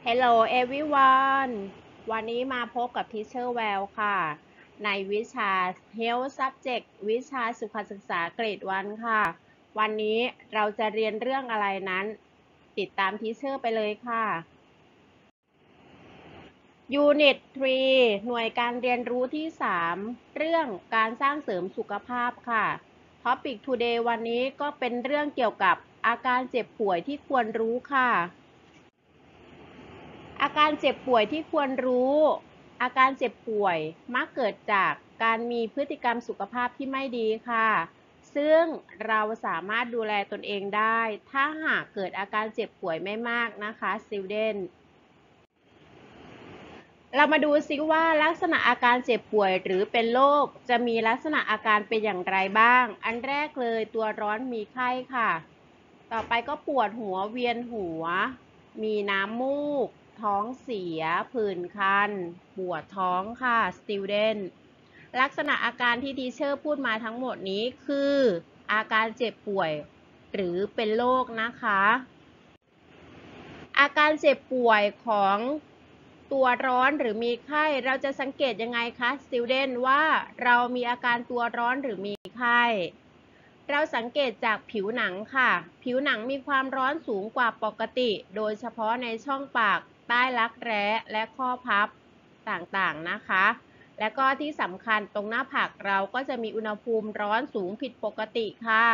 Hello everyone วันนี้มาพบกับ Teacher Well ค่ะในวิชา Health Subject วิชาสุขศึกษาเกรด1ค่ะวันนี้เราจะเรียนเรื่องอะไรนั้นติดตาม Teacher ไปเลยค่ะ Unit 3 หน่วยการเรียนรู้ที่ 3 เรื่องการสร้างเสริมสุขภาพค่ะ Topic Today วันนี้ก็เป็นเรื่องเกี่ยวกับอาการเจ็บป่วยที่ควรรู้ค่ะอาการเจ็บป่วยที่ควรรู้ อาการเจ็บป่วยมักเกิดจากการมีพฤติกรรมสุขภาพที่ไม่ดีค่ะ ซึ่งเราสามารถดูแลตนเองได้ ถ้าหากเกิดอาการเจ็บป่วยไม่มากนะคะ Student เรามาดูซิว่าลักษณะอาการเจ็บป่วยหรือเป็นโรคจะมีลักษณะอาการเป็นอย่างไรบ้าง อันแรกเลยตัวร้อนมีไข้ค่ะ ต่อไปก็ปวดหัวเวียนหัว มีน้ำมูกท้องเสียผื่นคันปวดท้องค่ะ Student ลักษณะอาการที่ทีเชอร์พูดมาทั้งหมดนี้คืออาการเจ็บป่วยหรือเป็นโรคนะคะอาการเจ็บป่วยของตัวร้อนหรือมีไข้เราจะสังเกตยังไงคะ Student ว่าเรามีอาการตัวร้อนหรือมีไข้เราสังเกตจากผิวหนังค่ะผิวหนังมีความร้อนสูงกว่าปกติโดยเฉพาะในช่องปากใต้รักแร้และข้อพับต่างๆนะคะและก็ที่สำคัญตรงหน้าผากเราก็จะมีอุณหภูมิร้อนสูงผิดปกติค่ะ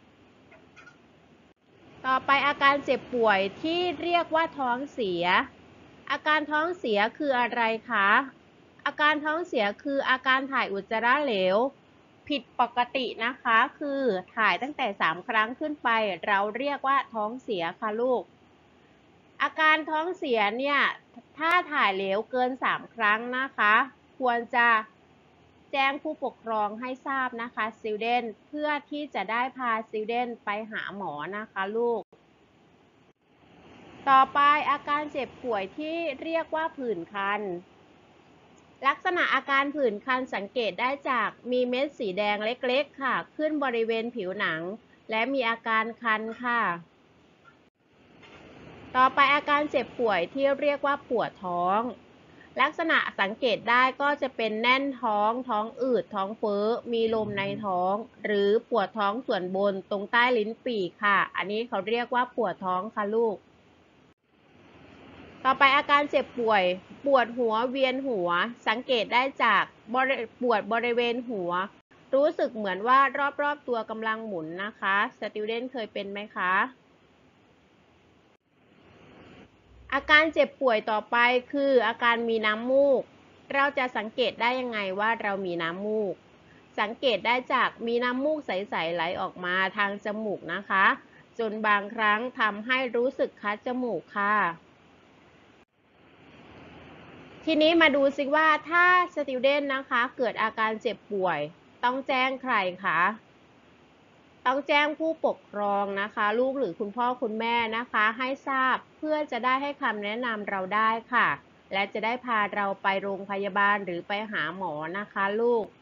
ต่อไปอาการเจ็บป่วยที่เรียกว่าท้องเสียอาการท้องเสียคืออะไรคะอาการท้องเสียคืออาการถ่ายอุจจาระเหลวผิดปกตินะคะคือถ่ายตั้งแต่3 ครั้งขึ้นไปเราเรียกว่าท้องเสียค่ะลูกอาการท้องเสียเนี่ยถ้าถ่ายเหลวเกิน3 ครั้งนะคะควรจะแจ้งผู้ปกครองให้ทราบนะคะ Student เพื่อที่จะได้พา Student ไปหาหมอนะคะลูกต่อไปอาการเจ็บป่วยที่เรียกว่าผื่นคันลักษณะอาการผื่นคันสังเกตได้จากมีเม็ดสีแดงเล็กๆค่ะขึ้นบริเวณผิวหนังและมีอาการคันค่ะต่อไปอาการเจ็บป่วยที่เรียกว่าปวดท้องลักษณะสังเกตได้ก็จะเป็นแน่นท้องท้องอืดท้องเฟ้อมีลมในท้องหรือปวดท้องส่วนบนตรงใต้ลิ้นปี่ค่ะอันนี้เขาเรียกว่าปวดท้องค่ะลูกต่อไปอาการเจ็บป่วยปวดหัวเวียนหัวสังเกตได้จากปวดบริเวณหัวรู้สึกเหมือนว่ารอบๆตัวกำลังหมุนนะคะ Student เคยเป็นไหมคะอาการเจ็บป่วยต่อไปคืออาการมีน้ำมูกเราจะสังเกตได้ยังไงว่าเรามีน้ำมูกสังเกตได้จากมีน้ำมูกใสๆไหลออกมาทางจมูกนะคะจนบางครั้งทำให้รู้สึกคัดจมูกค่ะทีนี้มาดูซิว่าถ้า Student นะคะเกิดอาการเจ็บป่วยต้องแจ้งใครคะต้องแจ้งผู้ปกครองนะคะลูกหรือคุณพ่อคุณแม่นะคะให้ทราบเพื่อจะได้ให้คำแนะนำเราได้ค่ะและจะได้พาเราไปโรงพยาบาลหรือไปหาหมอนะคะลูก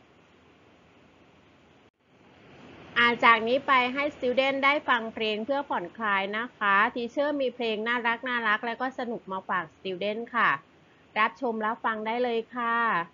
จากนี้ไปให้ Student ได้ฟังเพลงเพื่อผ่อนคลายนะคะทีเชอร์มีเพลงน่ารักและก็สนุกมาฝาก Student ค่ะรับชมรับฟังได้เลยค่ะ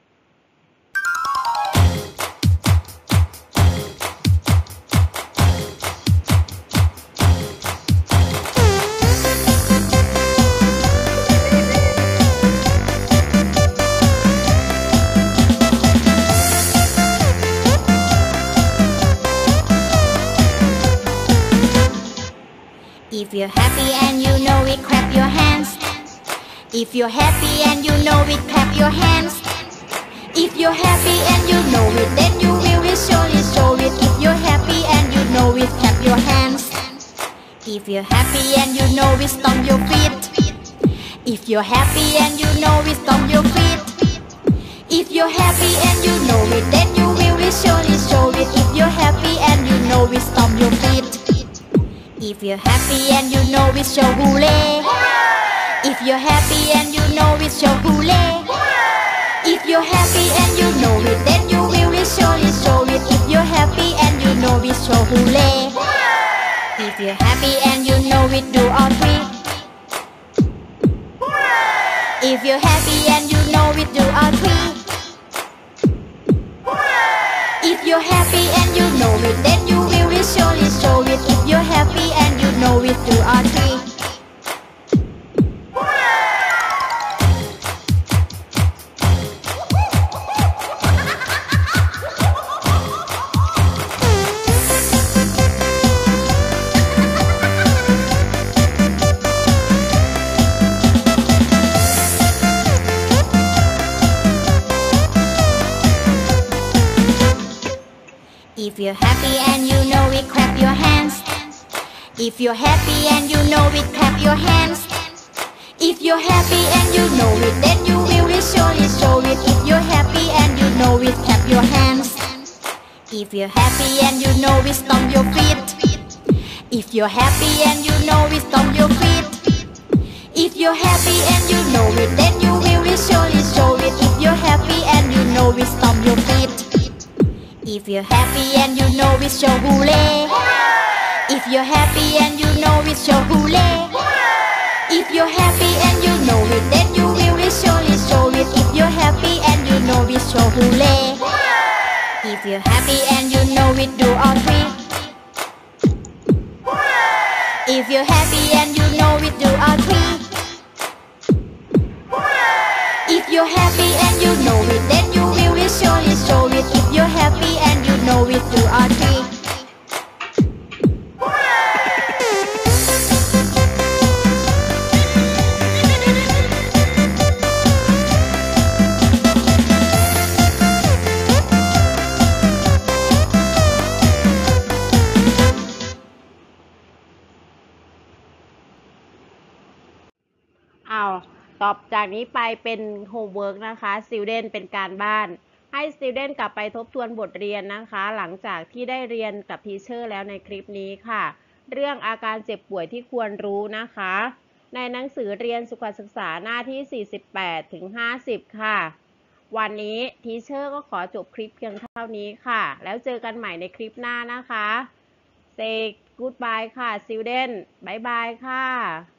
If you're happy and you know it, clap your hands. If you're happy and you know it, clap your hands. If you're happy and you know it, then you will surely show it. If you're happy and you know it, clap your hands. If you're happy and you know it, stomp your feet. If you're happy and you know it, stomp your feet. If you're happy and you know it, then you will surely show it. If you're happy and you know it, stomp your feet. If you're happy and you know it, show hooray. If you're happy and you know it, show hooray. If you're happy and you know it, then you will surely show it. If you're happy and you know it, show hooray. If you're happy and you know it, do all three. If you're happy and you know it, do all three. If you're happy and you know it, then you will surely show it. If you're happy and you know it, do all three. If you're happy and you know it, clap your hands. If you're happy and you know it, clap your hands. If you're happy and you know it, then you will surely show it. If you're happy and you know it, clap your hands. If you're happy and you know it, stomp your feet. If you're happy and you know it, stomp your feet. If you're happy and you know it, then you will surely show it. If you're happy and you know it, stomp your feet. If you're happy and you know it, show hooray. If you're happy and you know it, show hooray. If you're happy and you know it, then you will surely show it. If you're happy and you know it, show hooray. If you're happy and you know it, do all three. If you're happy and you know it, do all three. If you're happy and you know it, then you will surely show it. If you're happy and you know it, do all three. เอาตอบจากนี้ไปเป็นโฮมเวิร์กนะคะสติวเดนเป็นการบ้านให้สติวเดนกลับไปทบทวนบทเรียนนะคะหลังจากที่ได้เรียนกับทีเชอร์แล้วในคลิปนี้ค่ะเรื่องอาการเจ็บป่วยที่ควรรู้นะคะในหนังสือเรียนสุขศึกษาหน้าที่48ถึง50ค่ะวันนี้ทีเชอร์ก็ขอจบคลิปเพียงเท่านี้ค่ะแล้วเจอกันใหม่ในคลิปหน้านะคะ Say goodbye ค่ะ Student บ๊ายบายค่ะ